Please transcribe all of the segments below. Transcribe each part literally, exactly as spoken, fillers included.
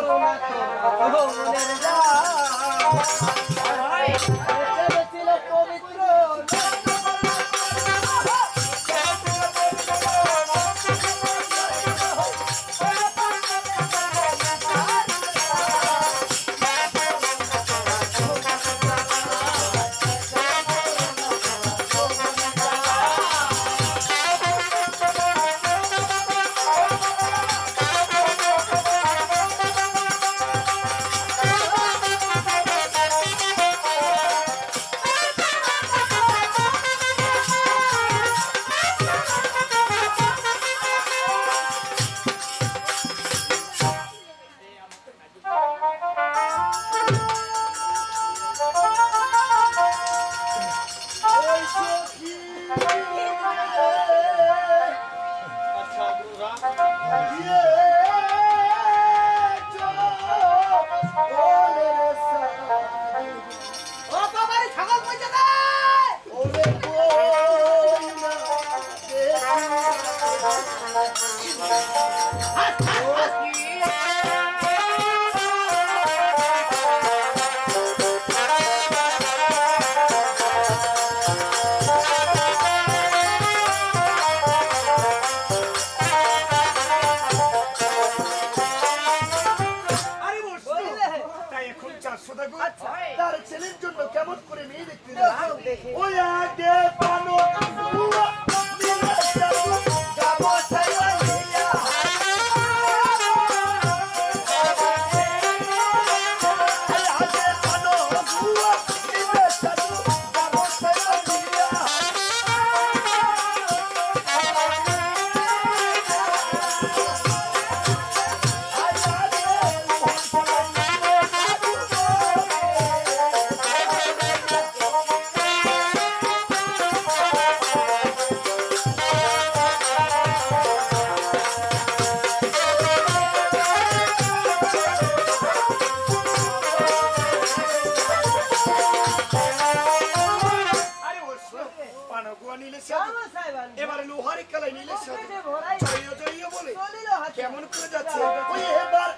তার ছেলের জন্য কেমন করে মেয়ে দেখতে ওই আগে পানো এবারে লোহারি খেলায় নিলে বলে কেমন করে যাচ্ছে ওই এবার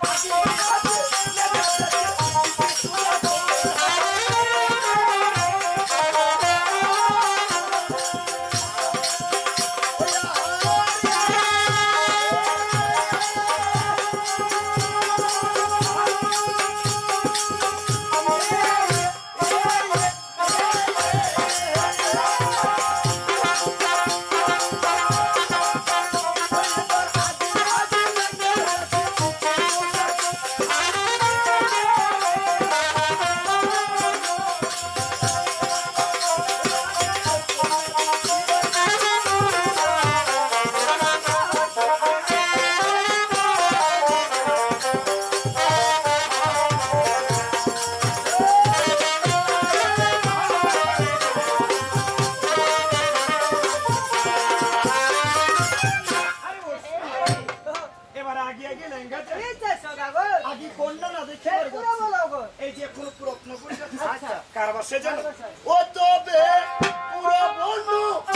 কারবাসে জানো ও তবে পুরো বন্ধু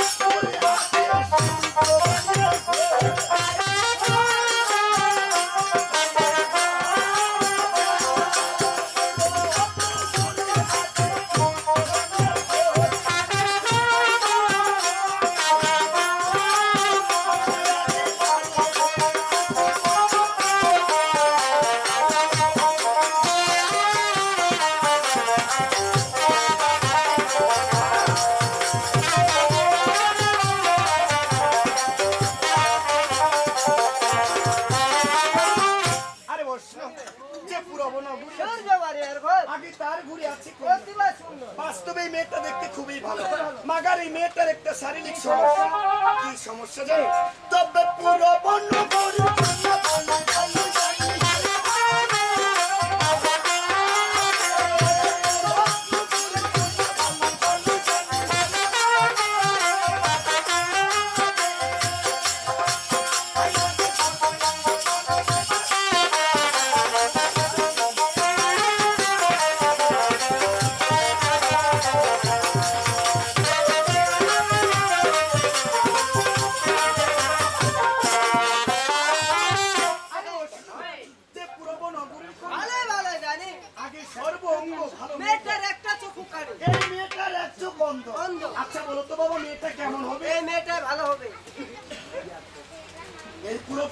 বাস্তবে মেয়েটা দেখতে খুবই ভালো মাগার এই মেয়েটার একটা শারীরিক সমস্যা কি সমস্যা জানো তবে পুরো বন্য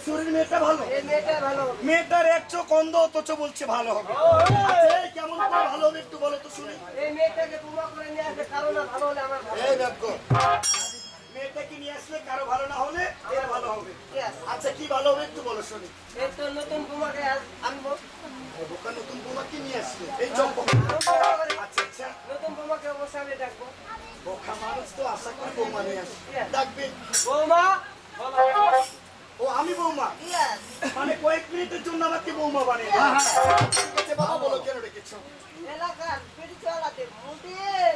শরীর মেয়েটা ভালো, মেয়েটার এক চোখ অন্ধ অথচ বলছে ভালো হবে। আচ্ছা, এই কেমন করে ভালো হবে একটু বলো তো শুনি। এই মেয়েটাকে পুরো করে নিয়ে আসবে, কারো না ভালো হলে আমার ভালো। এই দেখো, মেয়েটাকে নিয়ে আসলে কারো ভালো না হলে এর ভালো হবে। আচ্ছা, কি ভালো হবে একটু বলো শুনি। এই তো নতুন বৌমাকে আনবো। বোকা নতুন বৌমাকে নিয়ে আসলে এই চম্পক। আচ্ছা আচ্ছা, নতুন বৌমাকে অবশ্যই আমি ডাকবো। বোকা মানুষ তো আশা করে বৌমা নিয়ে আসবে, ডাকবে বৌমা, ও আমি বৌমা, মানে কয়েক মিনিটের জন্য আমাকে বৌমা বানিয়ে দাও। ঠিক আছে বাবা, বলো কেন রেখেছো? এলাকার পেটি চালাতে মোটেল।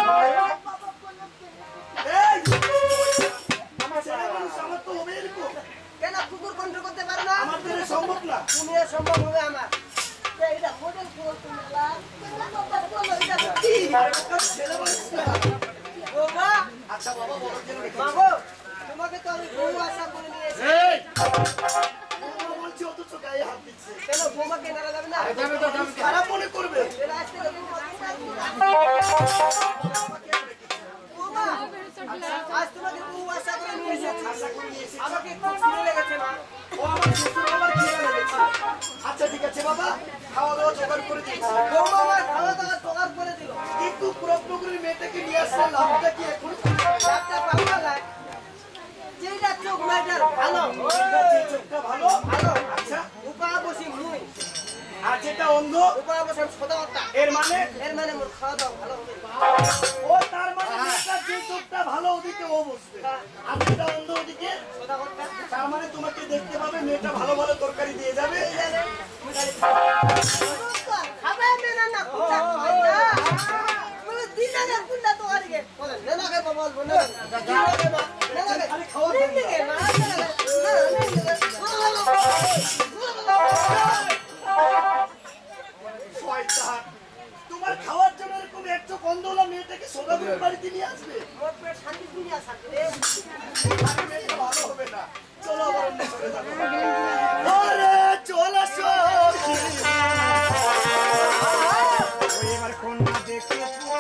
এই আমার ছেলে মানুষ, আমার তো হবে এরকম। কেন কুকুর কন্ট্রোল করতে পারো না? আমার দ্বারা সম্ভব না। তুমি আর সম্ভব হবে আমার। এইটা মোটেল করতে মেলা। কি? আমার ছেলে মানুষ না। বৌমা, আচ্ছা বাবা, বলো কেন রেখেছো? মাগো, তোমাকে তো আমি বউ আশা করে নিয়েছি। এই বৌমা বলছি অথচ গায়ে হাত দিচ্ছে। কেন বৌমাকে নাড়া যাবে না? খারাপ মনে করবে। এরা আজ থেকে বৌমা বৌমা, আজ তোমাকে বউ আশা করে নিয়ে এসেছি। আশা করে নিয়ে এসেছি। আমাকে খুব খিদে লেগেছে মা। ও আমার শ্বশুর বাবার খিদে লেগেছে। আচ্ছা ঠিক আছে বাবা, খাওয়া দাওয়া জোগাড় করে দিয়েছি। বৌমা আমার খাওয়া দাওয়া জোগাড় করে দিল। কিন্তু প্রশ্নগুলির মেয়েটাকে নিয়ে আসলে লাভটা কি এখন? ডাক্তার বাবা নাই, যেটা চোখ মাইটার ভালো যে চোখটা ভালো ভালো আচ্ছা, উপা বসি মুই আর যেটা অন্ধ উপা বসে সদাটা, এর মানে এর মানে মোর খাওয়া দাওয়া ভালো হবে। ও তার মানে মেয়েটার যে চোখটা ভালো ওদিকে ও বসবে, আর যেটা অন্ধ ওদিকে, সদাটা তার মানে তোমাকে দেখতে পাবে মেয়েটা ভালো ভালো তরকারি দিয়ে যাবে। খাবে না না কুটা খাই না বলে দিন না কুটা তো আরগে বলে না না কে বল বল না না না খালি খাওয়া দিন দিকে না শয়তান, তোমার খাওয়ার জন্য এরকম এক চোখ অন্ধ হলো মেয়েটাকে সোনাগুলো বাড়িতে নিয়ে আসবে? মোর পেট শান্তি দুনিয়া শান্তি রে। আরে মেয়েটা ভালো হবে না, চলো আবার অন্য সরে যাবো। আরে চলো সখী, ওই আমার কন্যা দেখে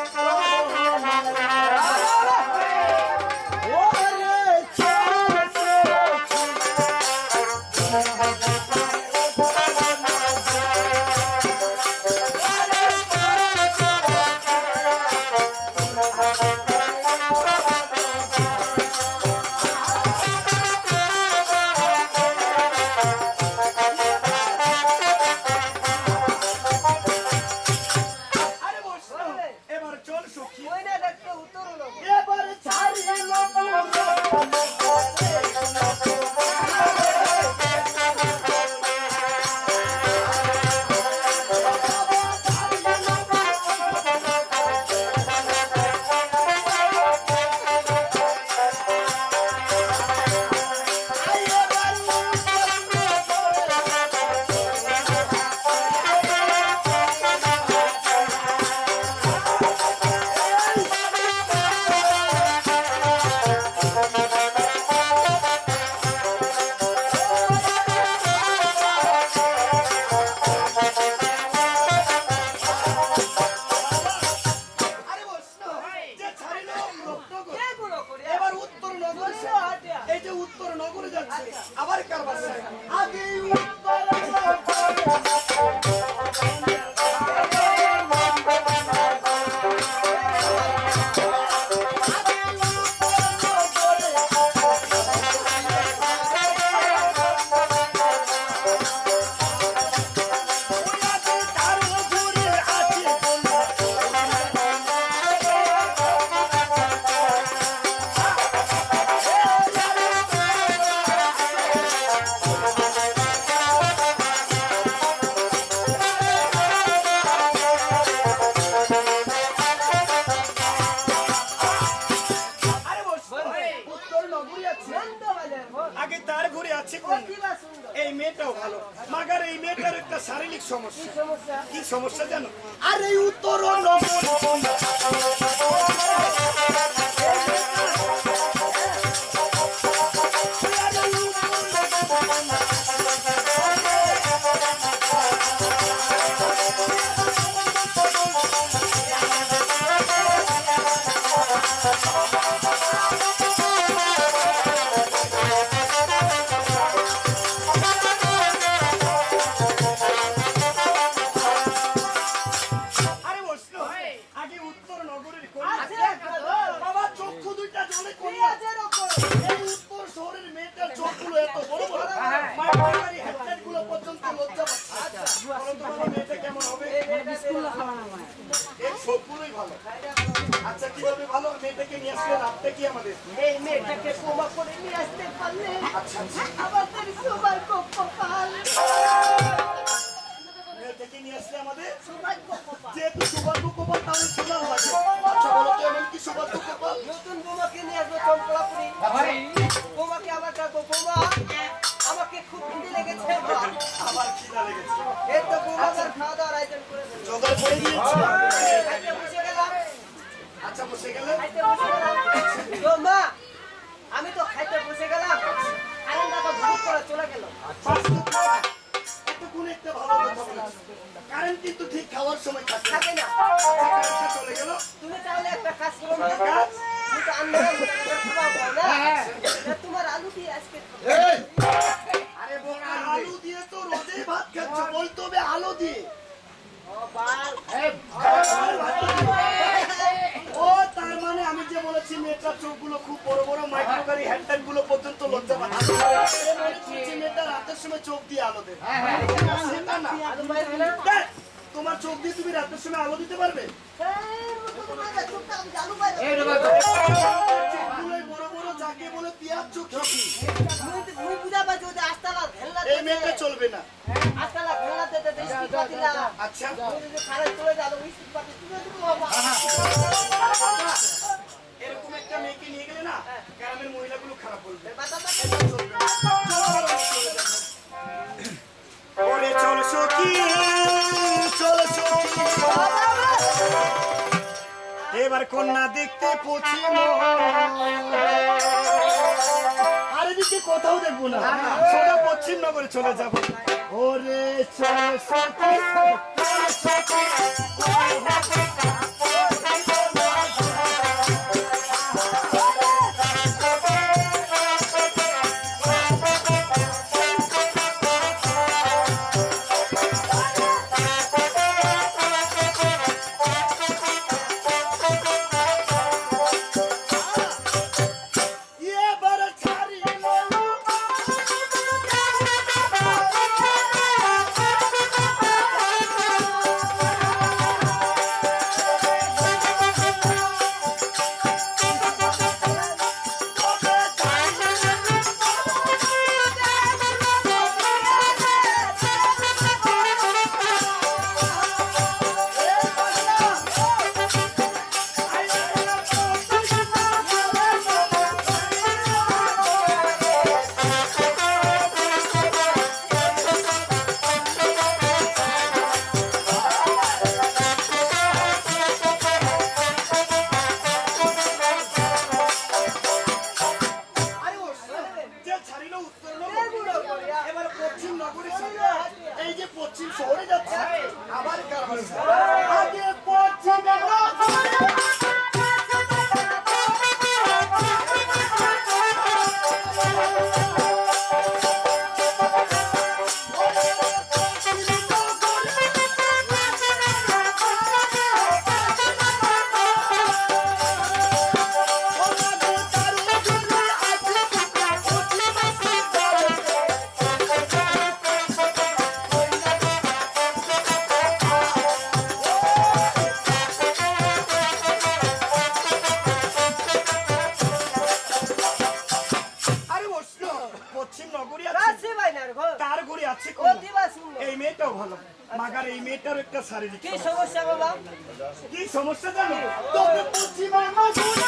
আবার কার বাসায় আগে উত্তর আগে তার ঘুরে আছে কোন এই মেয়েটাও ভালো, মাগার এই মেয়েটার একটা শারীরিক সমস্যা। কি সমস্যা জানো? আর এই উত্তর চোখগুলো এত বড় বড়, মাইক্রোকারি হেডলাইটগুলো পর্যন্ত লজ্জা পাচ্ছে। বলো তো বাবা, মেয়েটা কেমন হবে? এই সবগুলোই ভালো। আচ্ছা, কিভাবে ভালো? মেয়েটাকে নিয়ে আসলে লাভটা কি আমাদের? এই মেয়েটাকে বোমা করে নিয়ে আসতে পারলে আচ্ছা আচ্ছা, আমাদের সবার কপাল, মেয়েটাকে নিয়ে আসলে আমাদের সবার কপাল। যেহেতু সৌভাগ্য কপাল, তাহলে শোনাও লাগে। আচ্ছা বলো তো, এমন কি সৌভাগ্য কপাল? নতুন বোমাকে নিয়ে আসবো চম্পলাপুরি। বোমাকে আবার ডাকবো, বোমা আমাকে খুব খিদে লেগেছে। আবার খিদা লেগেছে, এই তো বোমা আবার খাওয়া দাওয়ার আয়োজন করে দিল। জোগাড় করে দিয়েছি। খাইতে বসে গেলাম, আচ্ছা, বসে গেলে খাইতে বসে গেলাম। তো মা, আমি তো খাইতে বসে গেলাম, কারেন্টটা তো ভুল করে চলে গেল। এতক্ষণ একটা ভালো কথা বলেছো। কারেন্ট কিন্তু ঠিক খাওয়ার সময় থাকে না। থাকে না। আচ্ছা, কারেন্টটা চলে গেল। তুমি তাহলে একটা কাজ করো না, কাজ? তুমি তো আন্দাজ খাওয়া পাও না। তা তোমার আলু দিয়ে আজকে খাবো। আরে বোকা, আলু দিয়ে তো রোজই ভাত খাচ্ছ, বলতে হবে আলু দিয়ে। ও বাল, ও তার মানে আমি যে বলেছি মেয়েটার চোখগুলো খুব বড় বড়, মাইক্রোকারি হেডলাইট গুলো পর্যন্ত লজ্জা পাচ্ছে। এ মনে করছি মেয়েটা রাতের সময় চোখ দিয়ে আলো দেবে। সেটা না। আলু মারবে না? দেখ, তোমার চোখ দিয়ে তুমি রাতের সময় আলো দিতে পারবে? এই মতো তোমার কাছে চোখটা আমি আলু মারবো। চোখগুলোই বড় বড়, যাকে বলে পেঁয়াজ চোখ। মুই তো- মুই বুঝা পাইছি ওই যে আস্তালা ঘেলনা এই মেয়েটা চলবে না। আস্তালা ঘেলনা দিতে দেশ কি পাতিলা। আচ্ছা, ওই যে খারাপ চলে যাবে, ওই স্টিক পাতি তুলে দিবো বাবা। এরকম একটা মেয়েকে নিয়ে গেলে না, গ্রামের মহিলাগুলো খারাপ বলবে। মাথা পাতি এটা চলবে না। চলো, চলে যাবো। ওরে চল সখী, চল সখী, এবার কন্যা দেখতে পৌঁছি। আর এদিকে কোথাও দেখবো না, সোজা পশ্চিম নগরে চলে যাব। ওরে চল সখী, চল সখী, এবার ছাড়িয়ে যে ছাড়িল উত্তর নগর, এবার পশ্চিম নগরে ছিল। এই যে পশ্চিম শহরে যাচ্ছে, আবার কারবার আছে। আগে পশ্চিম আরে বসল, পশ্চিম নগরী আছে, রাশি বাইনার ঘর। তার ঘরে আছে ও কোন? দিবা শুনলো। এই মেয়েটাও ভালো, মাগার এই মেয়েটার একটা শারীরিক কি সমস্যা। সমস্যা বাবা? কি সমস্যা জানো? তবে পশ্চিমে নগরী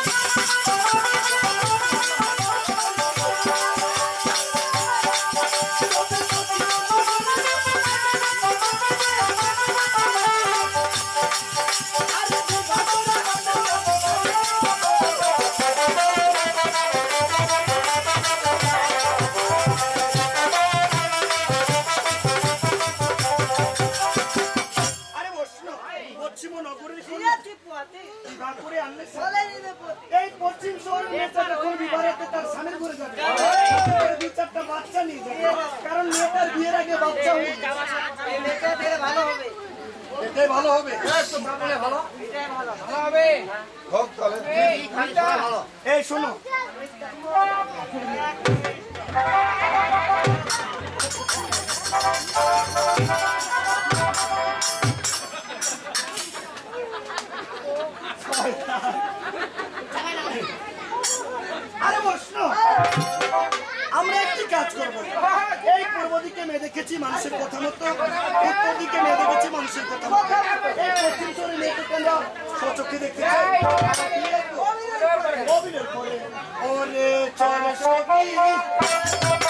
আরে বসল, পশ্চিম নগরের সিরা চিপুয়াতে বিবাহ করে আনলে বলে নিবে পতি। এই পশ্চিম শহরের মেয়েটা যখন বিবাহেতে তার স্বামীর ঘরে যাবে, তার দু চারটা বাচ্চা নিয়ে যাবে, কারণ মেয়েটার বিয়ের আগে বাচ্চা হয়ে গেছে। এই মেয়েটা দেখে ভালো হবে। এটাই ভালো হবে। এটাই ভালো। এই শোনো, আমরা একটি কাজ করব, এই পূর্ব দিকে মেয়ে দেখেছি মানুষের কথা মতো, উত্তর দিকে মেয়ে দেখেছি মানুষের কথা মতো, এই পশ্চিম চরে মেয়েকে আমরা সচক্ষে দেখতে চাই। অভিনয় করে ওরে চল সখী